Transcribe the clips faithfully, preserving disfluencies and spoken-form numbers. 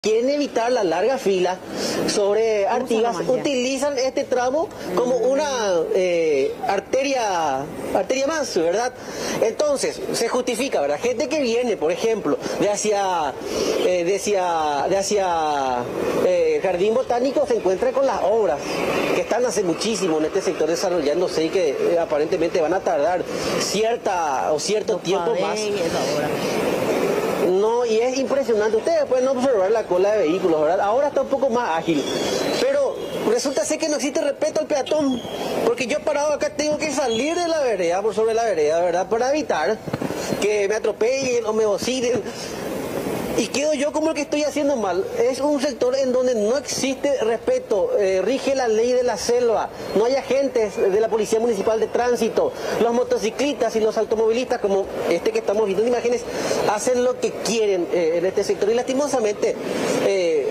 quieren evitar la larga fila sobre Artigas, utilizan este tramo como una eh, arteria, arteria más, ¿verdad? Entonces, se justifica, ¿verdad? Gente que viene, por ejemplo, de hacia, eh, de hacia, de hacia eh, Jardín Botánico, se encuentra con las obras que están hace muchísimo en este sector desarrollándose y que eh, aparentemente van a tardar cierta o cierto Los tiempo más. No, y es impresionante. Ustedes pueden observar la cola de vehículos, ¿verdad? Ahora está un poco más ágil, pero resulta ser que no existe respeto al peatón, porque yo parado acá tengo que salir de la vereda, por sobre la vereda, ¿verdad? Para evitar que me atropellen o me bocinen. Y quedo yo como el que estoy haciendo mal. Es un sector en donde no existe respeto, eh, rige la ley de la selva, no hay agentes de la Policía Municipal de Tránsito, los motociclistas y los automovilistas, como este que estamos viendo en imágenes, hacen lo que quieren eh, en este sector y lastimosamente eh,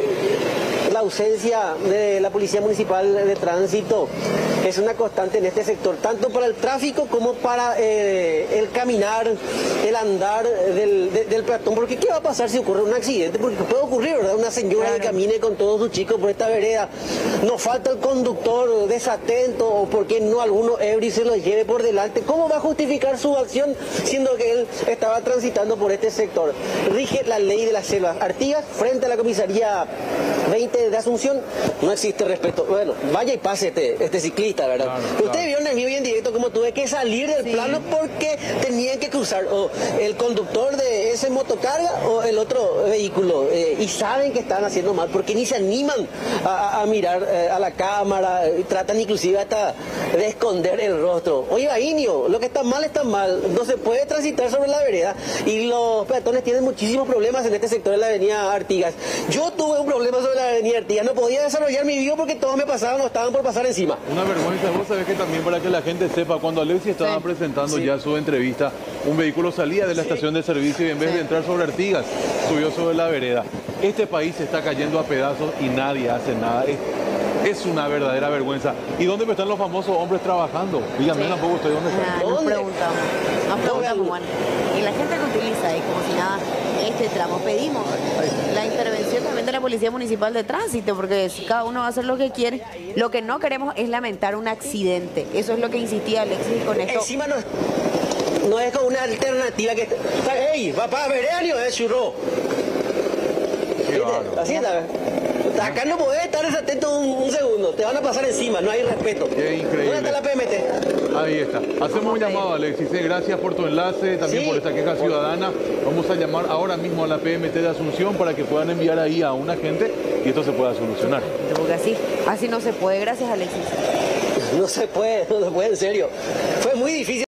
la ausencia de la Policía Municipal de Tránsito es una constante en este sector, tanto para el tráfico como para eh, el caminar, el andar del, de, del peatón, porque ¿qué va a pasar si ocurre un accidente? Porque puede ocurrir, ¿verdad? Una señora claro. que camine con todos sus chicos por esta vereda, nos falta el conductor desatento o porque no alguno ebrio se lo lleve por delante. ¿Cómo va a justificar su acción siendo que él estaba transitando por este sector? Rige la ley de las selvas. Artigas, frente a la comisaría veinte de Asunción, no existe respeto. Bueno, vaya y pase este, este ciclista, ¿verdad? Claro, claro. Ustedes vieron en vivo y en directo como tuve que salir del sí. plano porque tenían que cruzar o el conductor de ese motocarga o el otro vehículo eh, y saben que están haciendo mal porque ni se animan a, a mirar eh, a la cámara y tratan inclusive hasta de esconder el rostro. Oye, Vainio, lo que está mal está mal, no se puede transitar sobre la vereda y los peatones tienen muchísimos problemas en este sector de la avenida Artigas. Yo tuve un problema sobre la avenida Artigas, no podía desarrollar mi video porque todos me pasaban o estaban por pasar encima. Una vergüenza. Vos sabés que también para que la gente sepa, cuando Alexis estaba sí. presentando sí. ya su entrevista, un vehículo salía de la sí. estación de servicio y en vez sí. de entrar sobre Artigas, subió sobre la vereda. Este país se está cayendo a pedazos y nadie hace nada. Es, es una verdadera vergüenza. ¿Y dónde están los famosos hombres trabajando? Díganme, sí. tampoco estoy dónde están. Ah, nos preguntamos, nos preguntamos, Juan. Y la gente que utiliza ahí como si nada este tramo, pedimos la intervención también de la Policía Municipal de Tránsito, porque si cada uno va a hacer lo que quiere, lo que no queremos es lamentar un accidente. Eso es lo que insistía Alexis con esto. Encima no, no es como una alternativa que... ¡Ey, papá, veranio, eh, churro! Así está. Acá no podés estar desatento un, un segundo, te van a pasar encima, no hay respeto. Qué increíble. ¿Dónde está la P M T? Ahí está. Hacemos un llamado, Alexis. ¿eh? Gracias por tu enlace, también sí. por esta queja ciudadana. Vamos a llamar ahora mismo a la P M T de Asunción para que puedan enviar ahí a un agente y esto se pueda solucionar. Porque así, así no se puede. Gracias, Alexis. No se puede, no se puede, en serio. Fue muy difícil.